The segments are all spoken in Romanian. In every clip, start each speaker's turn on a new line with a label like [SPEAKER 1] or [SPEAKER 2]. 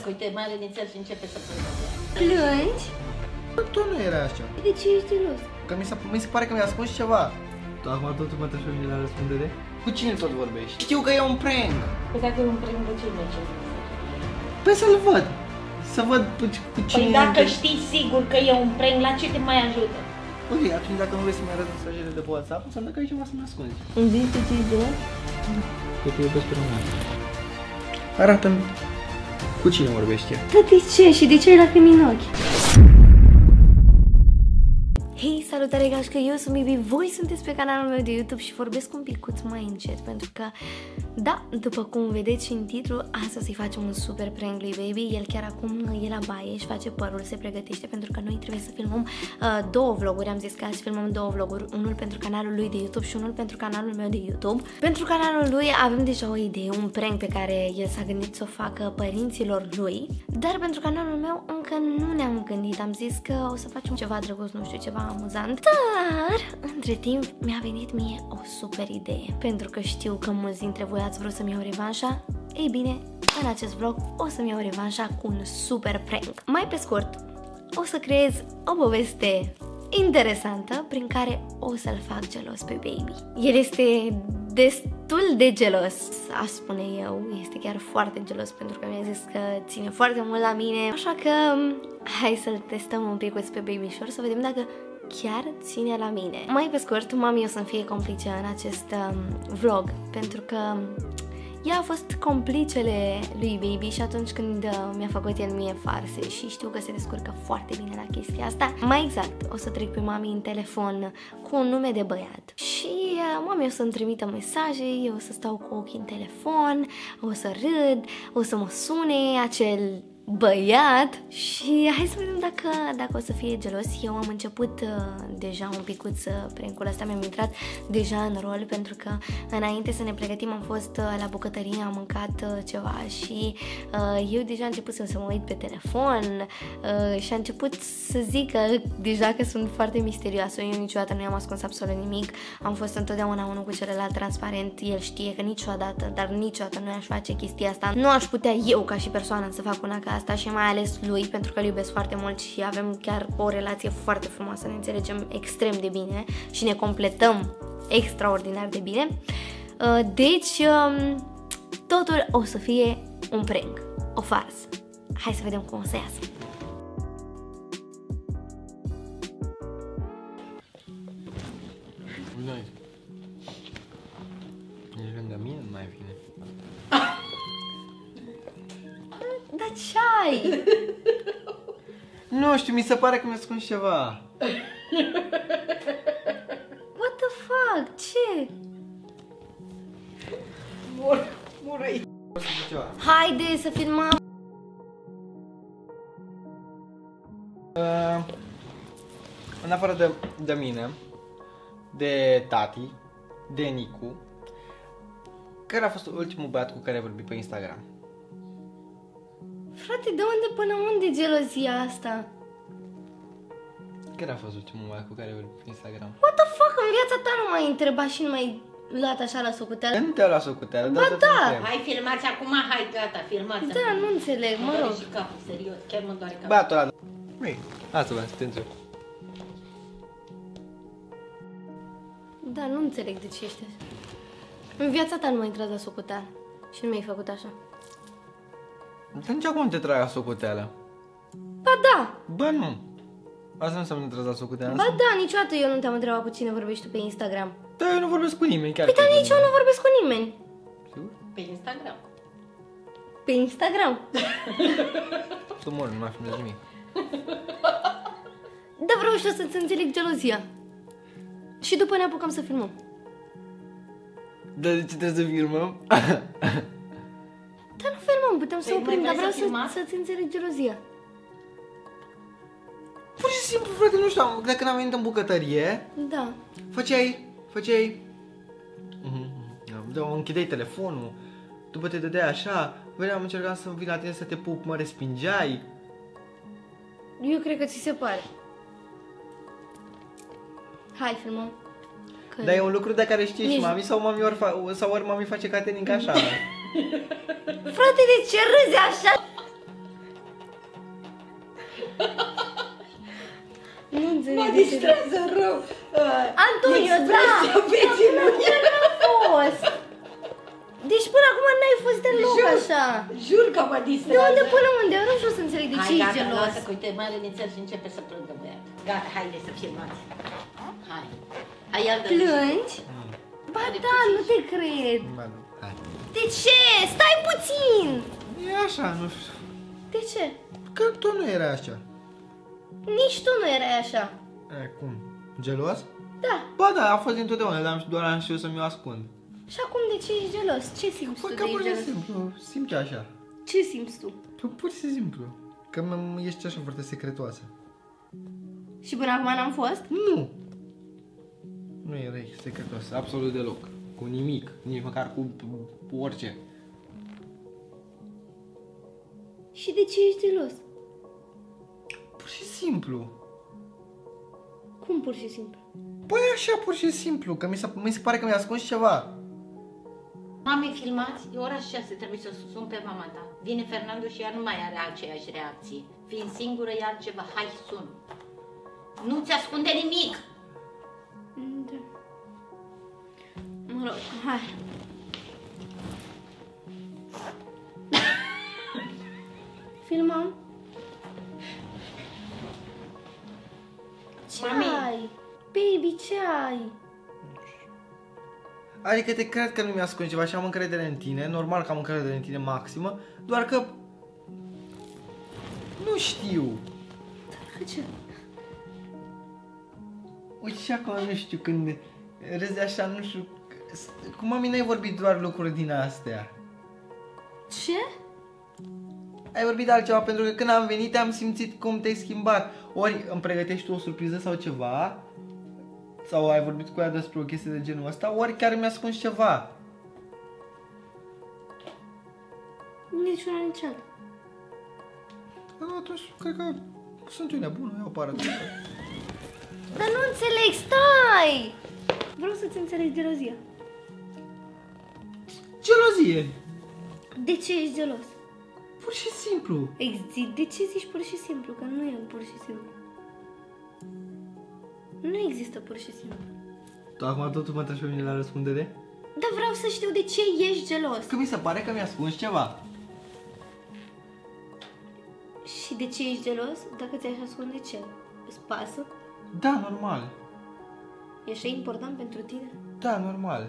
[SPEAKER 1] Uite, mai are nițel și începe să plângă.
[SPEAKER 2] Plângi?
[SPEAKER 3] Tu nu era așa.
[SPEAKER 2] De ce ești gelos?
[SPEAKER 3] Că mi se pare că mi-a spus ceva. Tu acum totul mă treci la răspundere? Cu cine tot vorbești? Știu că e un prank.
[SPEAKER 1] Păi dacă e un prank, de ce merge?
[SPEAKER 3] Păi să-l văd. Să văd cu cine...
[SPEAKER 1] Păi dacă știi sigur că e un prank, la ce te mai ajută?
[SPEAKER 3] Ok, atunci dacă nu vrei să-mi arăți mesajele de pe WhatsApp, înseamnă că ai ceva să-mi ascunzi.
[SPEAKER 2] Îmi zici de ce ești gelos?
[SPEAKER 3] Că te iubesc pe român. Arată-mi cu cine vorbești ea.
[SPEAKER 2] Dar de ce? Și de ce ai lacrimi în ochi? Hei, salutare gașcă, eu sunt Bibi, voi sunteți pe canalul meu de YouTube și vorbesc un picuț mai încet pentru că, da, după cum vedeți și în titlu, astăzi o să-i facem un super prank lui Baby. El chiar acum e la baie, își face părul, se pregătește pentru că noi trebuie să filmăm două vloguri. Am zis că azi filmăm două vloguri, unul pentru canalul lui de YouTube și unul pentru canalul meu de YouTube. Pentru canalul lui avem deja o idee, un prank pe care el s-a gândit să o facă părinților lui, dar pentru canalul meu încă nu ne-am gândit. Am zis că o să facem ceva drăguț, nu știu, ceva amuzant, dar între timp mi-a venit mie o super idee. Pentru că știu că mulți dintre voi ați vrut să-mi iau revanșa, ei bine, în acest vlog o să-mi iau revanșa cu un super prank. Mai pe scurt, o să creez o poveste interesantă prin care o să-l fac gelos pe Baby. El este destul de gelos, aș spune eu, este chiar foarte gelos pentru că mi-a zis că ține foarte mult la mine, așa că hai să-l testăm un pic pe Babyșor să vedem dacă chiar ține la mine. Mai pe scurt, mami o să-mi fie complice în acest vlog pentru că ea a fost complicele lui Baby și atunci când mi-a făcut el mie farse și știu că se descurcă foarte bine la chestia asta. Mai exact, o să trec pe mami în telefon cu un nume de băiat și mami o să-mi trimită mesaje, eu o să stau cu ochii în telefon, o să râd, o să mă sune acel băiat și hai să vedem dacă o să fie gelos. Eu am început deja un picuț prank-ul ăsta, mi-am intrat deja în rol pentru că înainte să ne pregătim am fost la bucătărie, am mâncat ceva și eu deja am început să mă uit pe telefon și a început să zic că deja că sunt foarte misterioasă. Eu niciodată nu i-am ascuns absolut nimic, am fost întotdeauna unul cu celălalt transparent. El știe că niciodată, dar niciodată nu aș face chestia asta, nu aș putea eu ca și persoană să fac una ca asta și mai ales lui pentru că îl iubesc foarte mult și avem chiar o relație foarte frumoasă, ne înțelegem extrem de bine și ne completăm extraordinar de bine. Deci totul o să fie un prank, o farsă. Hai să vedem cum o să iasă.
[SPEAKER 3] Noi. Nici lângă mine nu mai vine.
[SPEAKER 2] Dar ce-ai?
[SPEAKER 3] Nu știu, mi se pare că mi-a ascuns ceva.
[SPEAKER 2] What the fuck? Ce?
[SPEAKER 1] Murăi.
[SPEAKER 2] Haide să filmăm.
[SPEAKER 3] În afară de mine, de tati, de Nicu, care a fost ultimul băiat cu care ai vorbit pe Instagram?
[SPEAKER 2] Frate, de unde până unde gelozia asta?
[SPEAKER 3] Care a fost ultimul băiat cu care ai vorbit pe Instagram?
[SPEAKER 2] What the fuck? În viața ta nu m-ai întrebat și nu m-ai luat așa la socoteală?
[SPEAKER 3] Nu te-a luat socoteală,
[SPEAKER 2] Ba da!
[SPEAKER 1] Hai, filmați acum, hai, gata, filmați.
[SPEAKER 2] Da, nu înțeleg, mă rog.
[SPEAKER 1] Și capul, serios, chiar mă doare capul.
[SPEAKER 3] Băiatul ăla. Ei, asta vă, atenție.
[SPEAKER 2] Da, nu înțeleg de ce ești așa. În viața ta nu m-ai intrat la socoteală și nu mi-ai făcut așa.
[SPEAKER 3] Dar nici acum nu te tragi la socoteală.
[SPEAKER 2] Ba da!
[SPEAKER 3] Bă, nu. Asta nu înseamnă te tragi la socoteală.
[SPEAKER 2] Ba da, niciodată eu nu te-am întrebat cu cine vorbești tu pe Instagram.
[SPEAKER 3] Da, eu nu vorbesc cu nimeni, chiar.
[SPEAKER 2] Păi dar nici eu nu vorbesc cu nimeni.
[SPEAKER 3] Sigur?
[SPEAKER 1] Pe Instagram.
[SPEAKER 2] Pe Instagram?
[SPEAKER 3] Să mor, nu mai filmez nimic.
[SPEAKER 2] Da, vreau și eu să-ți înțeleg gelozia. Și după ne apucăm să filmăm.
[SPEAKER 3] Dar de ce trebuie să filmăm?
[SPEAKER 2] Dar nu filmăm, putem să
[SPEAKER 1] Păi,
[SPEAKER 2] oprim, dar vreau
[SPEAKER 1] filmați?
[SPEAKER 2] să-ți înțeleg gelozia.
[SPEAKER 3] Pur și simplu, frate, nu știu, de când am venit în bucătărie,
[SPEAKER 2] Da.
[SPEAKER 3] făceai... Închideai telefonul, după te dădeai așa, veneam, încercam să vin la tine să te pup, mă respingeai.
[SPEAKER 2] Eu cred că ți se pare. Hai, filmăm. Că...
[SPEAKER 3] Dar e un lucru de care știe și
[SPEAKER 2] Nici-
[SPEAKER 3] mami sau ori mami face catering așa.
[SPEAKER 2] Frate, de ce râzi așa? Nu înțeleg.
[SPEAKER 1] Mă distrează rău.
[SPEAKER 2] Antonio, da!
[SPEAKER 1] Expresia
[SPEAKER 2] Nu a fost! Deci până acum n-ai fost deloc așa.
[SPEAKER 1] Jur că mă
[SPEAKER 2] De
[SPEAKER 1] distrează.
[SPEAKER 2] unde până unde? Eu nu știu să înțeleg de ce
[SPEAKER 1] Hai,
[SPEAKER 2] ești
[SPEAKER 1] gata,
[SPEAKER 2] gelos.
[SPEAKER 1] lasă că uite, mare nițel și începe să plângă băiat. Gata, haide să filmați. Hai. Hai, iar dă.
[SPEAKER 2] Plângi? Ba da, nu te cred.
[SPEAKER 3] Ba nu, hai.
[SPEAKER 2] De ce? Stai puțin!
[SPEAKER 3] E așa, nu știu.
[SPEAKER 2] De ce?
[SPEAKER 3] Că tu nu era așa.
[SPEAKER 2] Nici tu nu erai așa.
[SPEAKER 3] Cum? Gelos?
[SPEAKER 2] Da.
[SPEAKER 3] Ba da, a fost dintotdeauna, dar doar am știut să-mi o ascund.
[SPEAKER 2] Și acum de ce ești gelos? Ce simți
[SPEAKER 3] Păi
[SPEAKER 2] tu
[SPEAKER 3] că
[SPEAKER 2] de
[SPEAKER 3] pur
[SPEAKER 2] ești
[SPEAKER 3] și
[SPEAKER 2] gelos?
[SPEAKER 3] simplu, simți așa.
[SPEAKER 2] Ce simți tu?
[SPEAKER 3] Tu pur și simplu. Că ești așa foarte secretoasă.
[SPEAKER 2] Și până acum n-am fost?
[SPEAKER 3] Nu. Nu erai secretoasă, absolut deloc. Cu nimic, nici măcar cu orice.
[SPEAKER 2] Și de ce ești gelos?
[SPEAKER 3] Pur și simplu.
[SPEAKER 2] Cum pur și simplu?
[SPEAKER 3] Păi așa, pur și simplu, că mi se pare că mi-a ascuns ceva.
[SPEAKER 1] Mami, filmați? E ora 6, trebuie să sun pe mama ta. Vine Fernando și ea nu mai are aceeași reacție. Fiind singură e altceva. Hai, sun. Nu-ți ascunde nimic.
[SPEAKER 2] Da. Mă rog, hai. Filmăm? Ce
[SPEAKER 1] Mami.
[SPEAKER 2] ai? Baby, ce ai?
[SPEAKER 3] Adică te cred că nu mi-a ascuns ceva și am încredere în tine, normal că am încredere în tine maximă, doar că nu știu.
[SPEAKER 2] Că ce?
[SPEAKER 3] Uite și acum nu știu când râzi așa, nu știu, cu mami n-ai vorbit doar lucruri din astea.
[SPEAKER 2] Ce?
[SPEAKER 3] Ai vorbit de altceva pentru că când am venit am simțit cum te-ai schimbat. Ori îmi pregătești tu o surpriză sau ceva, sau ai vorbit cu ea despre o chestie de genul ăsta, ori chiar mi-a ascuns ceva.
[SPEAKER 2] Nici una, nici alta.
[SPEAKER 3] Atunci cred că sunt eu nebună, eu apară.
[SPEAKER 2] Dar nu înțeleg, stai! Vreau să-ți înțeleg gelozia.
[SPEAKER 3] Gelozie!
[SPEAKER 2] De ce ești gelos?
[SPEAKER 3] Pur și simplu.
[SPEAKER 2] De ce zici pur și simplu? Că nu e pur și simplu. Nu există pur și simplu.
[SPEAKER 3] Tu acum totul mă tragi pe mine la răspundere?
[SPEAKER 2] Dar vreau să știu de ce ești gelos.
[SPEAKER 3] Că mi se pare că mi-a ascuns ceva.
[SPEAKER 2] Și de ce ești gelos? Dacă ți-aș ascunde ce? Îți pasă?
[SPEAKER 3] Da, normal.
[SPEAKER 2] E așa important pentru tine?
[SPEAKER 3] Da, normal.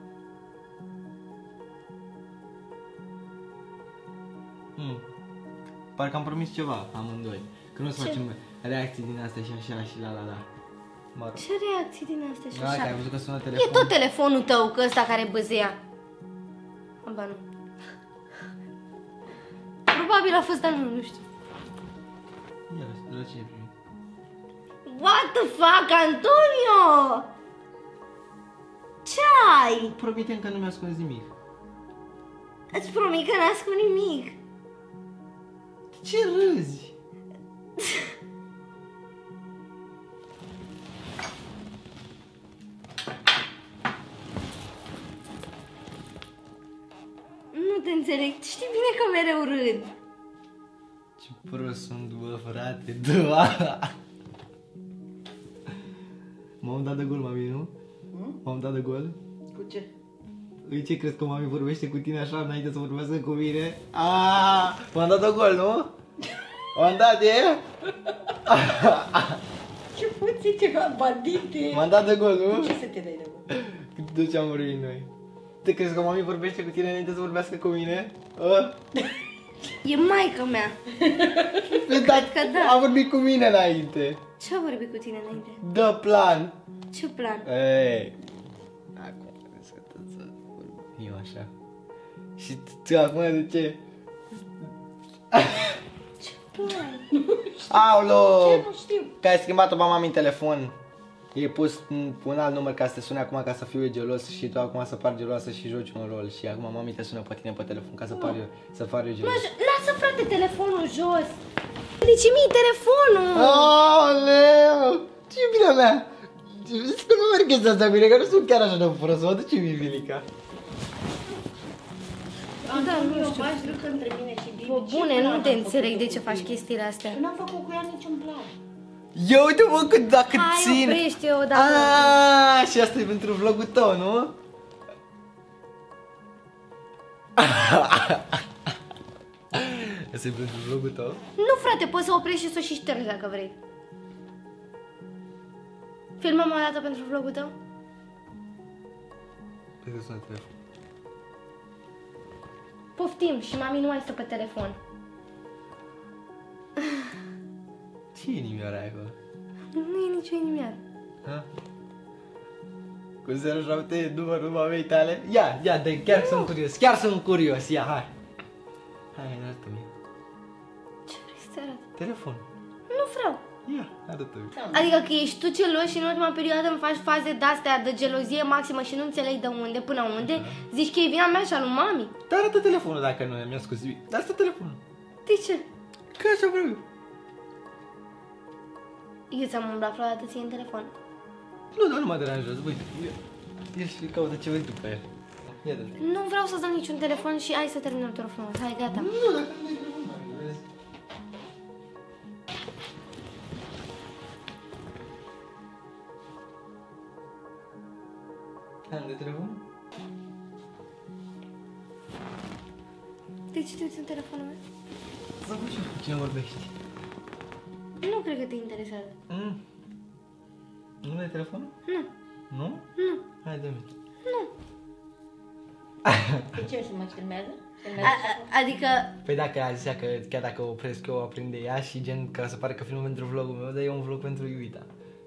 [SPEAKER 3] Parcă am promis ceva amândoi. Că nu o să
[SPEAKER 2] Ce?
[SPEAKER 3] facem reacții din astea și așa și la. Mă rog.
[SPEAKER 2] Ce reacții din astea și
[SPEAKER 3] Da, că ai
[SPEAKER 2] așa?
[SPEAKER 3] văzut că sună
[SPEAKER 2] E
[SPEAKER 3] telefonul.
[SPEAKER 2] tot telefonul tău, că ăsta care băzea. Aba nu. Probabil a fost al meu, nu știu.
[SPEAKER 3] Ia, de la ce ai primit?
[SPEAKER 2] What the fuck, Antonio? Ce ai?
[SPEAKER 3] Promitem că nu mi-a ascuns nimic.
[SPEAKER 2] Îți promit că n-asc cu nimic.
[SPEAKER 3] De ce râzi?
[SPEAKER 2] Nu te înțeleg, știi bine că mereu râd.
[SPEAKER 3] Ce prost sunt, bă, frate, doa. M-am dat de gol, mami, nu? M-am dat de gol?
[SPEAKER 1] Cu ce?
[SPEAKER 3] Îi ce crezi că mami vorbește cu tine așa înainte să vorbească cu mine? M-am dat de gol, nu? M-am dat de?
[SPEAKER 1] Ce puțin ceva bandite.
[SPEAKER 3] M-am dat de gol, nu?
[SPEAKER 1] Ce să te dai de gol?
[SPEAKER 3] După ce am vorbit noi. Te crezi că mami vorbește cu tine înainte să vorbească cu mine?
[SPEAKER 2] E maica mea.
[SPEAKER 3] Dar
[SPEAKER 2] că da.
[SPEAKER 3] a vorbit cu mine înainte.
[SPEAKER 2] Ce a vorbit cu tine înainte?
[SPEAKER 3] Dă plan.
[SPEAKER 2] Ce plan?
[SPEAKER 3] Ei. Acum crezi că tot să vorbim eu așa. Și tu acum de ce?
[SPEAKER 2] Ce plan?
[SPEAKER 3] Aolo!
[SPEAKER 1] Ce? Nu știu.
[SPEAKER 3] Că ai schimbat-o pe mami în telefon. E pus un alt număr ca să te sune acum ca să fiu eu gelos și tu acum să pari geloasă și joci un rol. Și acum mami te sună pe tine pe telefon ca să par eu gelos.
[SPEAKER 2] Lasă, frate, telefonul jos. De ce mi-i telefonul?
[SPEAKER 3] Aoleu! Ce iubirea mea! Zici că nu merg chestia asta bine, că nu sunt chiar așa de prost. Mă duce mie, Vilica.
[SPEAKER 1] Da, nu știu. Eu faci între mine și Bibi.
[SPEAKER 2] Bă, bune, nu te înțeleg de ce faci chestiile astea.
[SPEAKER 1] Nu am făcut cu ea niciun plan.
[SPEAKER 3] Ia uite mă cât dacă
[SPEAKER 2] Hai,
[SPEAKER 3] țin.
[SPEAKER 2] oprește-o, dacă...
[SPEAKER 3] Aaaa, și asta e pentru vlogul tău, nu? Asta e pentru vlogul tău?
[SPEAKER 2] Nu, frate, poți să oprești și să o și ștergi dacă vrei. Filmăm o dată pentru vlogul tău?
[SPEAKER 3] Cred că sună telefon.
[SPEAKER 2] Poftim și mami nu mai stă pe telefon.
[SPEAKER 3] Ce inimioară ai acolo?
[SPEAKER 2] Nu e nicio inimioară.
[SPEAKER 3] Ha? Cu 07 numărul mamei tale? Ia, dă chiar sunt curios, ia, hai. Hai, arată-mi.
[SPEAKER 2] Ce vrei să-ți arăt?
[SPEAKER 3] Telefon.
[SPEAKER 2] Nu vreau.
[SPEAKER 3] Ia, arată-mi.
[SPEAKER 2] Adică că ești tu gelos și în ultima perioadă îmi faci faze de-astea de gelozie maximă și nu înțelegi de unde până unde, zici că e vina mea și a lui mami.
[SPEAKER 3] Dar arată telefonul dacă nu mi-a scos. Dar asta telefonul.
[SPEAKER 2] De ce?
[SPEAKER 3] Că așa vreau eu.
[SPEAKER 2] Eu ți-am umblat vreodată ție în telefon.
[SPEAKER 3] Nu, dar nu mă deranjează, uite. El și caută ce vrei tu pe el. Ia dă-l.
[SPEAKER 2] Nu vreau să-ți dau niciun telefon și hai să terminăm tot frumos. Hai, gata.
[SPEAKER 3] Nu, dacă nu e telefon, vezi. Am de telefon?
[SPEAKER 2] De ce te uiți în telefonul meu?
[SPEAKER 3] Să văd și eu cu cine vorbești.
[SPEAKER 2] Nu cred că te interesează.
[SPEAKER 3] Nu e telefonul?
[SPEAKER 2] Nu.
[SPEAKER 3] Nu?
[SPEAKER 2] Nu.
[SPEAKER 3] Hai, dă-mi.
[SPEAKER 2] Nu.
[SPEAKER 1] De ce să mă filmează?
[SPEAKER 2] Adică...
[SPEAKER 3] Păi dacă a zisea că chiar dacă o opresc eu, o aprinde ea și gen ca să pare că filmăm pentru vlogul meu, dar e un vlog pentru iubita.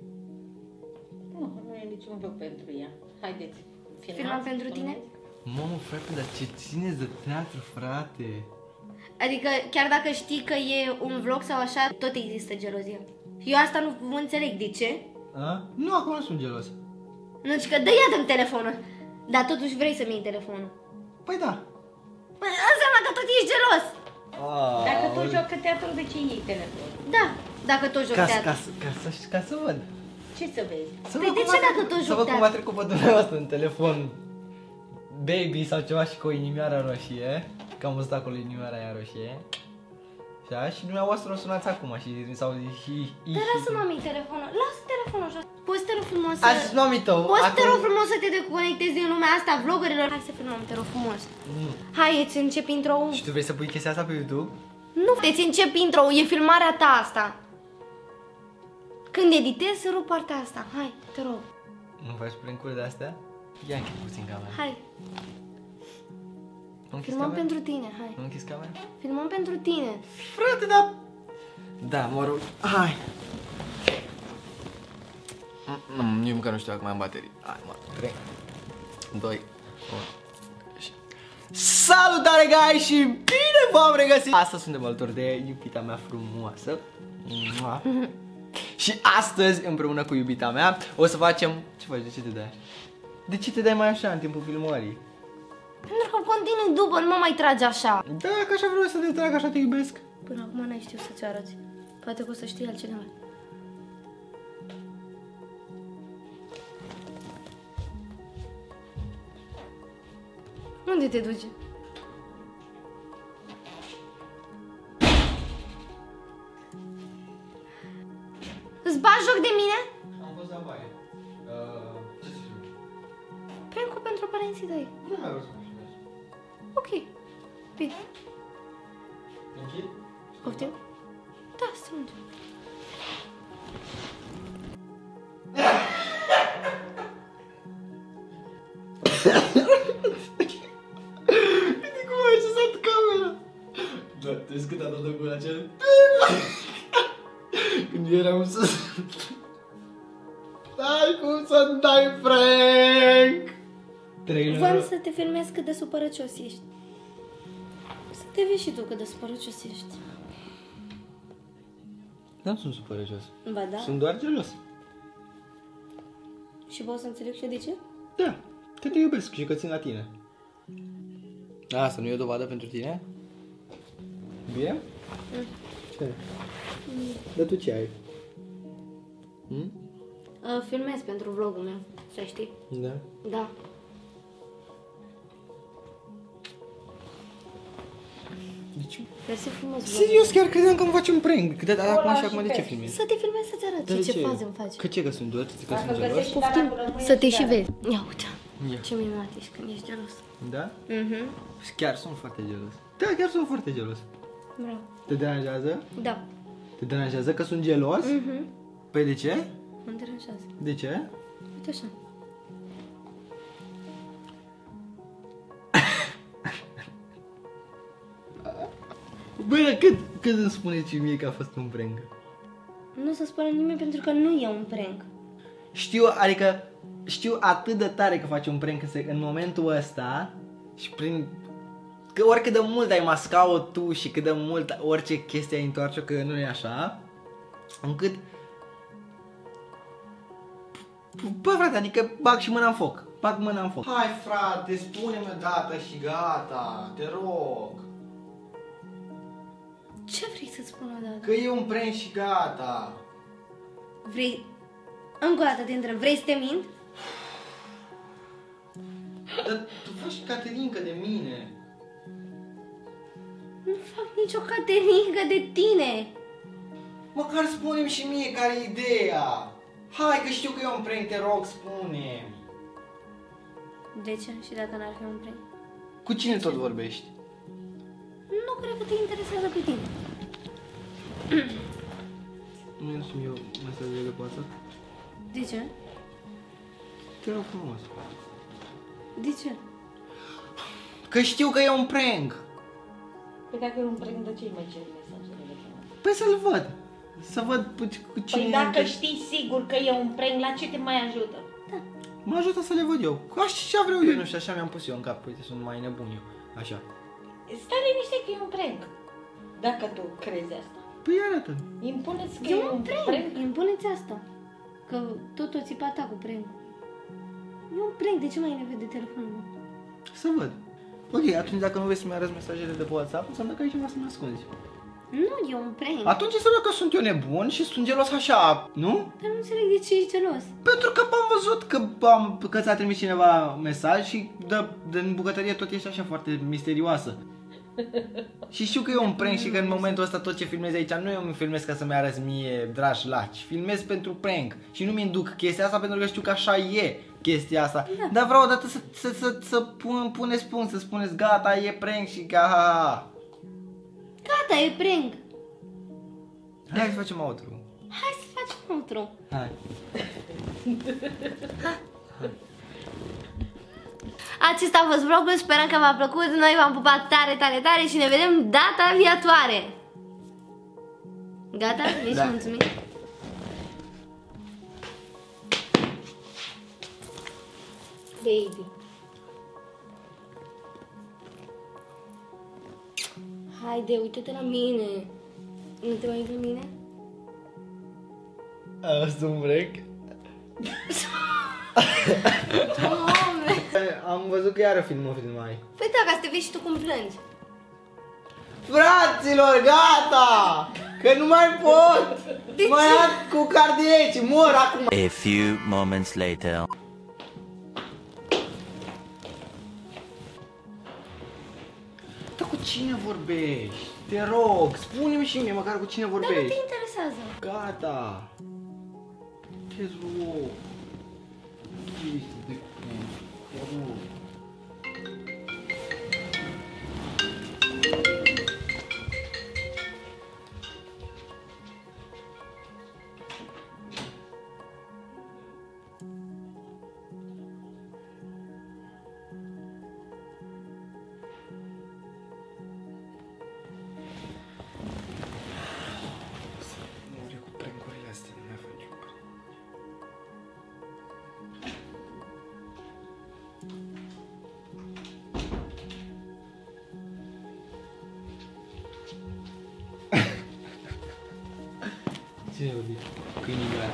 [SPEAKER 1] Nu e niciun vlog pentru ea. Haideți,
[SPEAKER 2] Filmăm pentru tine?
[SPEAKER 3] Mamă, frate, dar ce țineți de teatru, frate?
[SPEAKER 2] Adică chiar dacă știi că e un vlog sau așa, tot există gelozia. Eu asta nu înțeleg de ce.
[SPEAKER 3] A? Nu, acum nu sunt gelos.
[SPEAKER 2] Nu, ci că dă ia-mi telefonul. Dar totuși vrei să-mi iei telefonul.
[SPEAKER 3] Păi da.
[SPEAKER 2] Păi, înseamnă că tot ești gelos.
[SPEAKER 1] Dacă tot joacă teatru, de ce iei telefonul?
[SPEAKER 2] Da, dacă tot joc teatru.
[SPEAKER 3] Ca să văd.
[SPEAKER 1] Ce să vezi?
[SPEAKER 3] Să
[SPEAKER 2] Păi
[SPEAKER 3] văd
[SPEAKER 2] de
[SPEAKER 3] cum
[SPEAKER 2] ce
[SPEAKER 3] a
[SPEAKER 2] dacă
[SPEAKER 3] trecut-
[SPEAKER 2] tot
[SPEAKER 3] Să
[SPEAKER 2] joc
[SPEAKER 3] văd cum a
[SPEAKER 2] teatru?
[SPEAKER 3] trecut pe dumneavoastră în telefon baby sau ceva și cu o inimioară roșie. Că am văzut acolo inimioara aia roșie. Și dumneavoastră o sunați acum și sau și...
[SPEAKER 2] Dar lasă mami telefonul. Lasă telefonul jos. Poți te rog frumos să...
[SPEAKER 3] A zis mami tău.
[SPEAKER 2] Poți te rog frumos să te deconectezi în lumea asta a vloggerilor? Hai să filmăm, te rog frumos. Hai, îți încep intro.
[SPEAKER 3] Și tu vrei să pui chestia asta pe YouTube?
[SPEAKER 2] Nu, îți încep intro, e filmarea ta asta. Când editezi, să rup partea asta. Hai, te rog.
[SPEAKER 3] Nu faci prank-uri de astea? Ia închid puțin camera.
[SPEAKER 2] Hai,
[SPEAKER 3] Nu închis
[SPEAKER 2] filmăm
[SPEAKER 3] camera?
[SPEAKER 2] pentru tine, hai.
[SPEAKER 3] Nu închis camera?
[SPEAKER 2] Filmăm pentru tine.
[SPEAKER 3] Frate, da. Da, mă rog. Hai. Eu măcar nu știu dacă mai am baterii. Hai, mă. 3, 2, 1. Salutare, guys, și bine v-am regăsit! Astăzi suntem alături de iubita mea frumoasă. Mua. Și astăzi, împreună cu iubita mea, o să facem... Ce faci? De ce te dai? De ce te dai mai așa în timpul filmării?
[SPEAKER 2] Pentru că continui după, nu mă mai tragi așa.
[SPEAKER 3] Da, că așa vreau să te trag, așa te iubesc.
[SPEAKER 2] Până acum n-ai știut să-ți arăți. Poate că o să știi altcineva. Unde te duci? Îți bagi joc de mine?
[SPEAKER 3] Am fost la baie. Ce să filmezi?
[SPEAKER 2] Prank-ul pentru părinții tăi.
[SPEAKER 3] Nu mai vreau să mă filmez.
[SPEAKER 2] Ok. Bine.
[SPEAKER 3] Închid?
[SPEAKER 2] Poftim? Da, strânge.
[SPEAKER 3] Uite cum ai așezat camera. Da, te vezi cât a dat gura aceea? Când eram sus. Stai cum să dai prank!
[SPEAKER 2] Vreau să te filmez cât de supărăcios ești. Să te vezi și tu cât de supărăcios ești.
[SPEAKER 3] Nu sunt supărăcios.
[SPEAKER 2] Ba da?
[SPEAKER 3] Sunt doar gelos.
[SPEAKER 2] Și pot să înțeleg și eu de ce?
[SPEAKER 3] Da, că te iubesc și că țin la tine. Asta nu e o dovadă pentru tine? Bine? Ce? Dar tu ce ai?
[SPEAKER 2] Filmez pentru vlogul meu, să știi.
[SPEAKER 3] Da. Deci,
[SPEAKER 2] Mersi frumos.
[SPEAKER 3] serios, chiar credeam că îmi faci un prank. De acum și acum de ce filmezi?
[SPEAKER 2] Să te filmezi să-ți arăt ce fază îmi faci.
[SPEAKER 3] Că ce, că sunt doar? Că sunt gelos?
[SPEAKER 1] găsești
[SPEAKER 2] Poftim, să te și vezi. Ia uite,
[SPEAKER 3] Ia.
[SPEAKER 2] ce minunat ești când ești gelos.
[SPEAKER 3] Da?
[SPEAKER 2] Mhm.
[SPEAKER 3] Chiar sunt foarte gelos. Da, chiar sunt foarte gelos.
[SPEAKER 2] Bravo.
[SPEAKER 3] Te deranjează?
[SPEAKER 2] Da.
[SPEAKER 3] Te deranjează că sunt gelos?
[SPEAKER 2] Mhm.
[SPEAKER 3] Păi de ce?
[SPEAKER 2] Mă deranjează.
[SPEAKER 3] De ce?
[SPEAKER 2] Uite așa.
[SPEAKER 3] Băi, cât îmi spuneți mie că a fost un prank?
[SPEAKER 2] Nu se spune nimeni pentru că nu e un prank.
[SPEAKER 3] Știu, adică știu atât de tare că faci un prank în momentul ăsta și prin... Că oricât de mult ai mascat-o tu și cât de mult orice chestie ai întoarce-o, că nu e așa, încât... Bă, frate, adică bag și mâna în foc. Bag mâna în foc. Hai, frate, spune-mi o dată și gata, te rog.
[SPEAKER 2] Ce vrei să-ți spun o dată?
[SPEAKER 3] Că e un prank și gata.
[SPEAKER 2] Vrei... Încă o dată te întreb, vrei să te mint?
[SPEAKER 3] Dar tu faci Caterinca de mine.
[SPEAKER 2] Nu fac nicio caterincă de tine.
[SPEAKER 3] Măcar spune-mi și mie care e ideea. Hai că știu că e un prank, te rog, spune-mi.
[SPEAKER 2] De ce? Și dacă n-ar fi un prank?
[SPEAKER 3] Cu cine tot vorbești?
[SPEAKER 2] Nu cred că te interesează pe tine.
[SPEAKER 3] Nu îmi eu mesajele de pe WhatsApp?
[SPEAKER 2] De ce?
[SPEAKER 3] Te rog frumos.
[SPEAKER 2] De ce?
[SPEAKER 3] Că știu că e un prank.
[SPEAKER 1] Păi dacă e un prank, de ce îi mai ceri mesajele de pe?
[SPEAKER 3] Păi să-l văd. Să văd cu cine...
[SPEAKER 1] Păi dacă știi sigur că e un prank, la ce te mai ajută?
[SPEAKER 3] Mă ajută să le văd eu. Așa vreau eu, nu știu, așa mi-am pus eu în cap. Uite, sunt mai nebun eu. Așa.
[SPEAKER 1] Stai liniște că e un prank. Dacă tu crezi asta.
[SPEAKER 3] Păi arată.
[SPEAKER 1] Impuneți că
[SPEAKER 2] E un prank. Impuneți asta. Că tot o țipa ta cu prank. E un prank, de ce mai ai nevoie de telefonul meu?
[SPEAKER 3] Să văd. Ok, atunci dacă nu vrei să-mi arăți mesajele de pe WhatsApp, înseamnă că ai ceva să-mi ascunzi.
[SPEAKER 2] Nu, e un prank.
[SPEAKER 3] Atunci înseamnă că sunt eu nebun și sunt gelos așa, nu?
[SPEAKER 2] Dar nu înțeleg de ce ești gelos.
[SPEAKER 3] Pentru că am văzut că ți-a trimis cineva mesaj și în bucătărie tot ești așa foarte misterioasă. Și știu că e un prank și că în momentul ăsta tot ce filmezi aici nu eu mi filmez ca să-mi arăți mie dragi laci. Filmez pentru prank și nu mi-induc chestia asta pentru că știu că așa e chestia asta. Da. Dar vreau odată să puneți punct, să spuneți gata, e prank și ha.
[SPEAKER 2] Gata, e prank.
[SPEAKER 3] Hai să facem outro.
[SPEAKER 2] Hai să facem outro.
[SPEAKER 3] Hai.
[SPEAKER 2] Acesta a fost vlogul, sperăm că v-a plăcut. Noi v-am pupat tare, tare, tare și ne vedem data viitoare. Gata? Ești
[SPEAKER 3] Da.
[SPEAKER 2] mulțumit? Baby. Haide, uite-te la mine. Nu te mai uiți la mine?
[SPEAKER 3] Asta un prank?
[SPEAKER 2] Doamne!
[SPEAKER 3] Am văzut că iară filmai.
[SPEAKER 2] Păi da, ca să te vezi și tu cum plângi.
[SPEAKER 3] Fraților, gata! Că nu mai pot! Mai am cu cardiaci, mor acum!
[SPEAKER 4] A few moments later.
[SPEAKER 3] Dar cu cine vorbești? Te rog, spune-mi și mie măcar cu cine
[SPEAKER 2] Dar nu
[SPEAKER 3] vorbești.
[SPEAKER 2] te interesează.
[SPEAKER 3] Gata! Te rog! Chestii de te rog! Cu prank-urile astea nu mai faci un prank. Cine vorbi? Câinii ăla.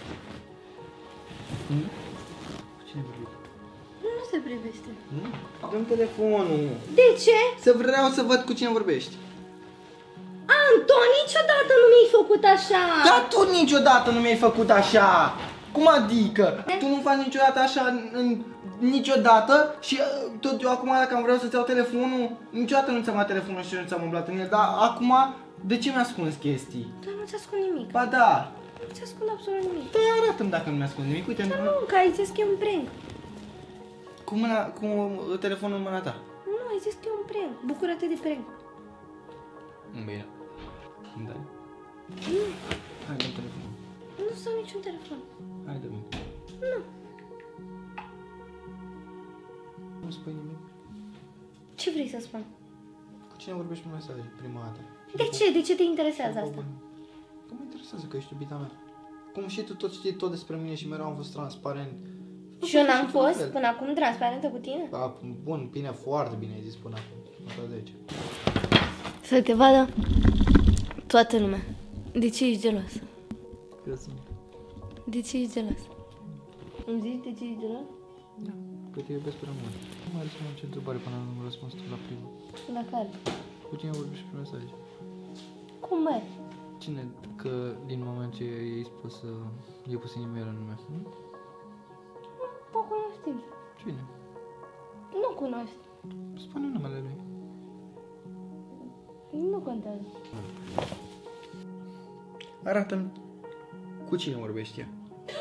[SPEAKER 3] Cu cine vorbi?
[SPEAKER 2] Nu se privește.
[SPEAKER 3] Nu? Dă-mi telefonul.
[SPEAKER 2] De ce?
[SPEAKER 3] Vreau să văd cu cine vorbești.
[SPEAKER 2] Anton, niciodată nu mi-ai făcut așa.
[SPEAKER 3] Dar tu niciodată nu mi-ai făcut așa. Cum adică? Tu nu faci niciodată așa în niciodată și tot eu acum dacă am vreau să-ți iau telefonul, niciodată nu ți-am luat telefonul și nu ți-am umblat în el, dar acum de ce mi-ascunzi chestii?
[SPEAKER 2] Dar nu ți-ascund nimic.
[SPEAKER 3] Ba da.
[SPEAKER 2] Nu ți-ascund absolut nimic.
[SPEAKER 3] Da, arată-mi dacă nu mi-ascunzi nimic, uite.
[SPEAKER 2] Dar nu, că ai zis că e un prank.
[SPEAKER 3] Cu telefonul în mâna ta.
[SPEAKER 2] Nu, ai zis că e un prank. Bucură-te de prank.
[SPEAKER 3] Bine. Da.
[SPEAKER 2] Nu,
[SPEAKER 3] Hai, dă telefonul.
[SPEAKER 2] nu s-au niciun telefon.
[SPEAKER 3] Hai, dă-mi.
[SPEAKER 2] Nu.
[SPEAKER 3] Nu spui nimic.
[SPEAKER 2] Ce vrei să spun?
[SPEAKER 3] Cu cine vorbești pe mesaj prima dată?
[SPEAKER 2] De ce? De ce te interesează asta?
[SPEAKER 3] Că mă interesează că ești iubita mea. Cum și tu tot știi tot despre mine și mereu am fost transparent.
[SPEAKER 2] Și eu n-am fost până acum transparentă cu tine?
[SPEAKER 3] Da, bun, bine, foarte bine ai zis până acum. Asta 10.
[SPEAKER 2] Să te vadă toată lumea. De ce ești gelos?
[SPEAKER 3] Că sunt.
[SPEAKER 2] De ce ești gelos? Îmi zici de ce ești gelos?
[SPEAKER 3] Da, că te iubesc prea mult. Nu mai răspund ce întrebare până nu răspuns tu la prima.
[SPEAKER 2] La care?
[SPEAKER 3] Cu cine vorbești pe mesaj?
[SPEAKER 2] Cum mai?
[SPEAKER 3] Cine, că din moment ce i-ai spus să e pus inimioară în nume?
[SPEAKER 2] Nu cunoștim.
[SPEAKER 3] Cine?
[SPEAKER 2] Nu cunoști.
[SPEAKER 3] Spune numele lui.
[SPEAKER 2] Nu contează.
[SPEAKER 3] Arată-mi cu cine vorbești ea.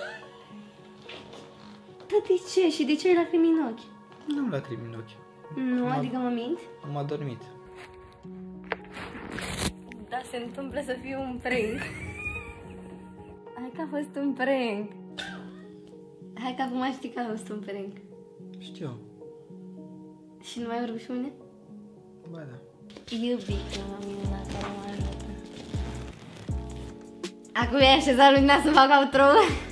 [SPEAKER 2] Dar de ce? Și de ce ai lacrimi în ochi?
[SPEAKER 3] Nu-mi lacrimi în ochi.
[SPEAKER 2] Nu, adică mă minți?
[SPEAKER 3] M-a dormit.
[SPEAKER 2] Da, se întâmplă să fie un prank. Hai că a fost un prank. Hai că acum știi că a fost un prank.
[SPEAKER 3] Știu.
[SPEAKER 2] Și nu mai vorbești cu mine?
[SPEAKER 3] Ba da.
[SPEAKER 2] Iubită mă minunat care mă ajută. Acum e așezat lumina să fac outro.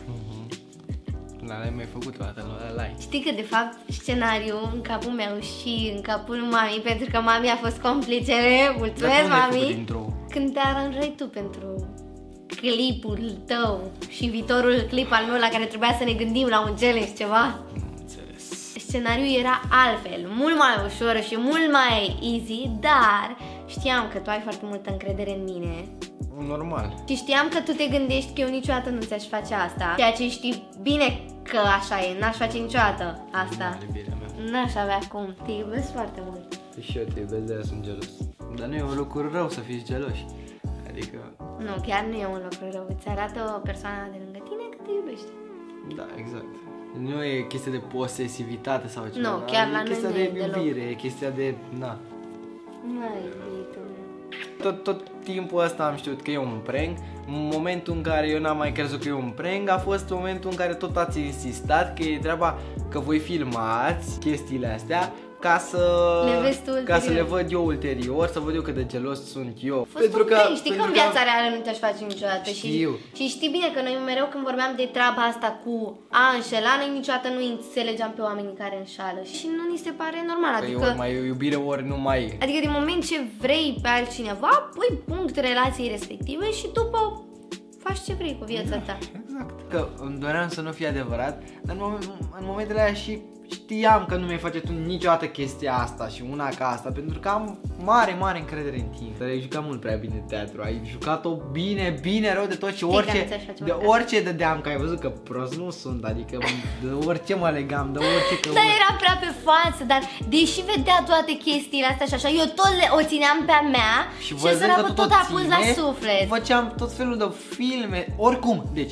[SPEAKER 3] L-ai mai făcut o dată, la like.
[SPEAKER 2] Știi că de fapt scenariul în capul meu și în capul mami, pentru că mami a fost complicere, mulțumesc mami, când te aranjai tu pentru clipul tău și viitorul clip al meu la care trebuia să ne gândim la un challenge ceva.
[SPEAKER 3] Înțeles.
[SPEAKER 2] Scenariul era altfel, mult mai ușor și mult mai easy, dar știam că tu ai foarte multă încredere în mine.
[SPEAKER 3] Normal.
[SPEAKER 2] Și știam că tu te gândești că eu niciodată nu ți-aș face asta, ceea ce știi bine că așa e, n-aș face niciodată asta. N-aș avea cum, te iubesc foarte mult.
[SPEAKER 3] Și eu te iubesc, de-aia sunt gelos. Dar nu e un lucru rău să fii geloși. Adică...
[SPEAKER 2] Nu, chiar nu e un lucru rău, îți arată o persoană de lângă tine că te iubește.
[SPEAKER 3] Da, exact. Nu e chestia de posesivitate sau ceva.
[SPEAKER 2] Nu, chiar la noi
[SPEAKER 3] e chestia
[SPEAKER 2] nu
[SPEAKER 3] de
[SPEAKER 2] e deloc.
[SPEAKER 3] iubire, e chestia de... Na.
[SPEAKER 2] Măi, iubitul meu.
[SPEAKER 3] Tot timpul ăsta am știut că e un prank. Momentul în care eu n-am mai crezut că e un prank a fost momentul în care tot ați insistat că e treaba că voi filmați chestiile astea ca să le văd eu ulterior, să văd eu cât de gelos sunt eu.
[SPEAKER 2] Pentru că știi că în viața reală nu te-aș face niciodată. Și știi bine că noi mereu când vorbeam de treaba asta cu a înșela, noi niciodată nu înțelegeam pe oamenii care înșală și nu ni se pare normal.
[SPEAKER 3] Că adică, ori mai e iubire, ori nu mai e.
[SPEAKER 2] Adică din moment ce vrei pe altcineva, pui punct relației respective și după faci ce vrei cu viața ta.
[SPEAKER 3] Exact. Că îmi doream să nu fie adevărat, dar în momentele aia și știam că nu mi-ai face tu niciodată chestia asta și una ca asta, pentru că am mare încredere în tine. Dar ai jucat mult prea bine teatru, ai jucat-o bine rău de tot și orice dădeam, că ai văzut că prost nu sunt, adică de orice mă legam, de orice că...
[SPEAKER 2] Dar era prea pe față, dar deși vedea toate chestiile astea și așa, eu tot o țineam pe-a mea și sărabă tot a pus la suflet.
[SPEAKER 3] Făceam tot felul de filme, oricum, deci,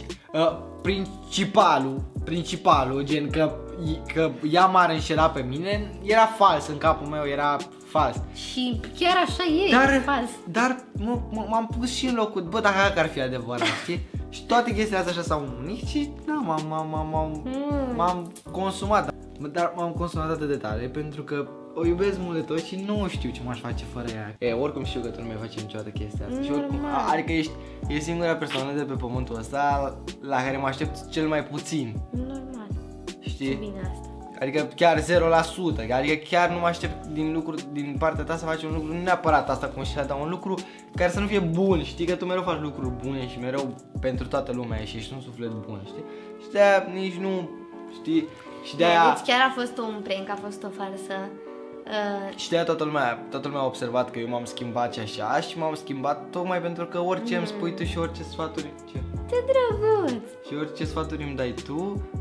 [SPEAKER 3] principalul, gen că ea m-ar înșela pe mine, era fals în capul meu, era fals.
[SPEAKER 2] Și chiar așa e, fals.
[SPEAKER 3] Dar m-am pus și în locul, bă, dacă ar fi adevărat, știi? Și toate chestiile astea așa s-au unit și da, m-am consumat. Dar m-am consumat atât de tare pentru că o iubesc mult de tot și nu știu ce m-aș face fără ea. Oricum știu că tu nu mai faci niciodată chestia asta. Și oricum, adică e singura persoană de pe pământul ăsta la care mă aștept cel mai puțin.
[SPEAKER 2] Normal.
[SPEAKER 3] Știi?
[SPEAKER 2] Ce bine asta.
[SPEAKER 3] Adică chiar 0%, adică chiar nu mă aștept din partea ta să faci un lucru, nu neapărat asta cum știa, dar un lucru care să nu fie bun, știi că tu mereu faci lucruri bune și mereu pentru toată lumea și ești un suflet bun, știi? Și de-aia nici nu, știi, și de-aia...
[SPEAKER 2] Deci chiar a fost un prank, a fost o farsă.
[SPEAKER 3] Și de-aia toată lumea a observat că eu m-am schimbat și așa și m-am schimbat tocmai pentru că orice îmi spui tu și orice sfaturi... Ce?
[SPEAKER 2] Ce drăguț!
[SPEAKER 3] Și orice sfaturi îmi dai tu,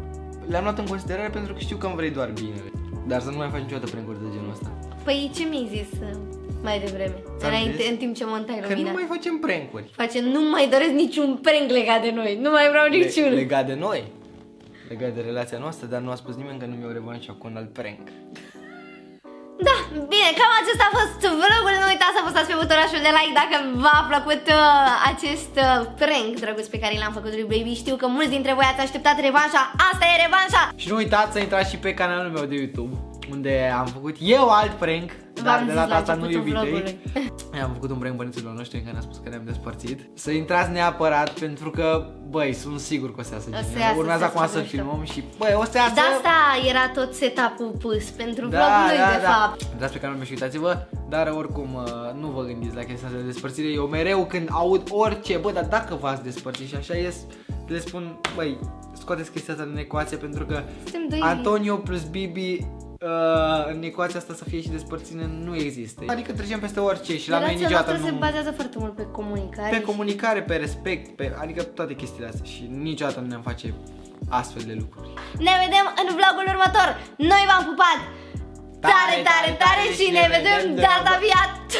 [SPEAKER 3] le-am luat în considerare pentru că știu că îmi vrei doar binele. Dar să nu mai faci niciodată prank-uri de genul ăsta.
[SPEAKER 2] Păi ce mi-ai zis mai devreme? Înainte, în timp ce montai
[SPEAKER 3] Că
[SPEAKER 2] lumina.
[SPEAKER 3] nu mai facem prank-uri.
[SPEAKER 2] Nu mai doresc niciun prank legat de noi. Nu mai vreau niciunul.
[SPEAKER 3] Legat de noi. Legat de relația noastră, dar nu a spus nimeni că nu mi-au revanșa cu un alt prank.
[SPEAKER 2] Da, bine, cam acesta a fost vlogul. Nu uitați să apăsați pe butonașul de like dacă v-a plăcut acest prank drăguț pe care l-am făcut lui Baby. Știu că mulți dintre voi ați așteptat revanșa. Asta e revanșa.
[SPEAKER 3] Și nu uitați să intrați și pe canalul meu de YouTube, unde am făcut eu alt prank, dar de data asta nu iubitei. Am făcut un prank băniților noștri în care ne-a spus că ne-am despărțit. Să intrați neapărat pentru că, băi, sunt sigur că o să iasă genial. Urmează acum să filmăm și, băi, o să iasă.
[SPEAKER 2] De asta era tot setup-ul pus pentru vlogul lui, de fapt.
[SPEAKER 3] Intrați pe canalul meu și uitați-vă, dar oricum nu vă gândiți la chestia asta de despărțire. Eu mereu când aud orice, bă, dar dacă v-ați despărțit și așa ies, le spun, băi, scoateți chestia asta din ecuație pentru că Antonio plus Bibi în ecuația asta să fie și despărțire nu există. Adică trecem peste orice și la noi niciodată nu...
[SPEAKER 2] se bazează foarte mult pe comunicare.
[SPEAKER 3] Pe comunicare, pe respect, adică toate chestiile astea și niciodată nu ne-am face astfel de lucruri.
[SPEAKER 2] Ne vedem în vlogul următor. Noi v-am pupat tare, tare, tare și ne vedem data viitoare.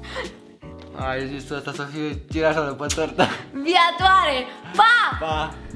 [SPEAKER 3] Ai zis asta să fie tirajat după tortă.
[SPEAKER 2] Viatoare. Pa!
[SPEAKER 3] Pa!